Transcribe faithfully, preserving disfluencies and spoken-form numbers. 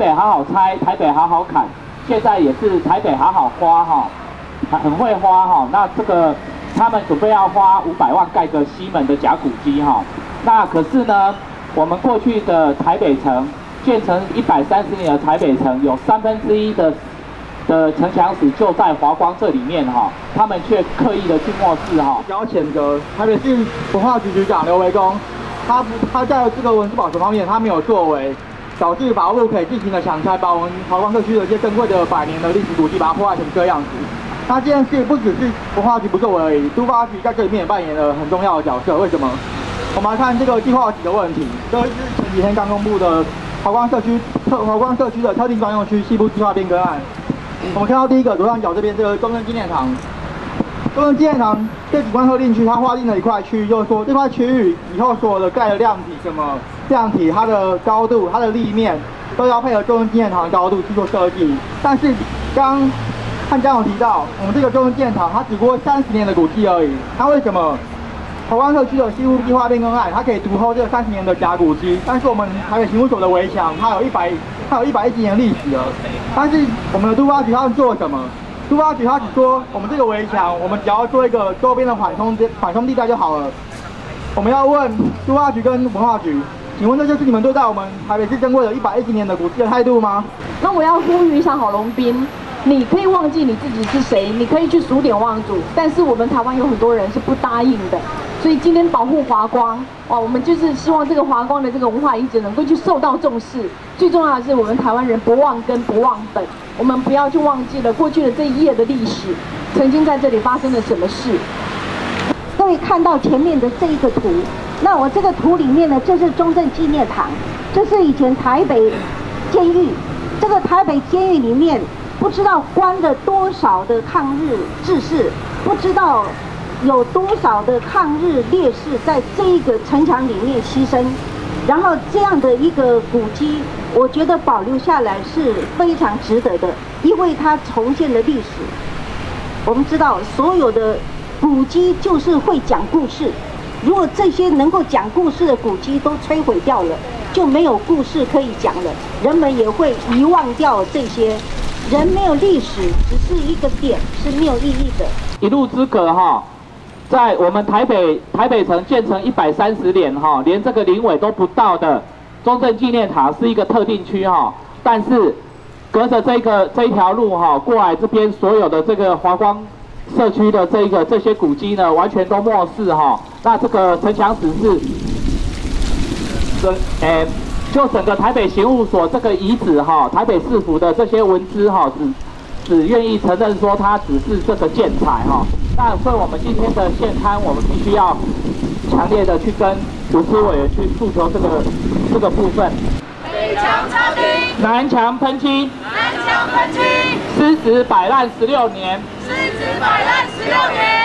北好好拆，台北好好砍，现在也是台北好好花哈，很会花哈。那这个他们准备要花五百万盖个西门的甲骨基哈。那可是呢，我们过去的台北城建成一百三十年的台北城，有三分之一的的城墙史就在华光这里面哈，他们却刻意的去漠视哈。 要谴责台北市文化局局长刘维公，他他在这个文字保存方面他没有作为，导致法务部可以尽情的强拆，把我们华光社区的一些珍贵的百年的历史古迹把它破坏成这样子。那这件事不只是文化局不作为而已，都发局在这里面也扮演了很重要的角色。为什么？我们来看这个计划局的问题，这是前几天刚公布的华光社区特华光社区的特定专用区西部计划变更案。我们看到第一个左上角这边这个中正纪念堂，中正纪念堂这景观特定区，它划定了一块区域，就是说这块区域以后所有的盖的量体什么量体，它的高度、它的立面都要配合中正纪念堂的高度去做设计。但是刚汉江有提到，我们这个中正纪念堂它只不过三十年的古迹而已，它为什么华光社区的西部计划变更案它可以独后这个三十年的甲骨基，但是我们台北刑务所的围墙它有一百它有一百一十年历史了，但是我们的都发局他们做了什么？都发局他只说我们这个围墙，我们只要做一个周边的缓冲缓冲地带就好了。我们要问都发局跟文化局，请问这就是你们对待我们台北市珍贵的一百一十年的古迹的态度吗？ 那我要呼吁一下郝龙斌，你可以忘记你自己是谁，你可以去数典忘祖，但是我们台湾有很多人是不答应的。所以今天保护华光，哇，我们就是希望这个华光的这个文化遗址能够去受到重视。最重要的是，我们台湾人不忘根不忘本，我们不要去忘记了过去的这一页的历史，曾经在这里发生了什么事。 各位看到前面的这一个图，那我这个图里面呢，这是中正纪念堂，这是以前台北监狱。这个台北监狱里面，不知道关了多少的抗日志士，不知道有多少的抗日烈士在这一个城墙里面牺牲，然后这样的一个古迹，我觉得保留下来是非常值得的，因为它重现了历史。我们知道，所有的古迹就是会讲故事，如果这些能够讲故事的古迹都摧毁掉了，就没有故事可以讲了，人们也会遗忘掉这些。人没有历史，只是一个点，是没有意义的。 一路之隔哈。在我们台北台北城建成一百三十年哈，连这个临尾都不到的中正纪念堂是一个特定区哈，但是隔着这个这一条路哈过来这边所有的这个华光社区的这个这些古迹呢，完全都漠视哈。那这个城墙史是，整诶、欸、就整个台北刑务所这个遗址哈，台北市府的这些文资哈，只只愿意承认说它只是这个建材哈。那所以我们今天的现刊，我们必须要强烈的去跟文资委员去诉求这个这个部分。 北墙插钉， 南墙喷漆， 南墙喷漆， 失职摆烂十六年， 失职摆烂十六年。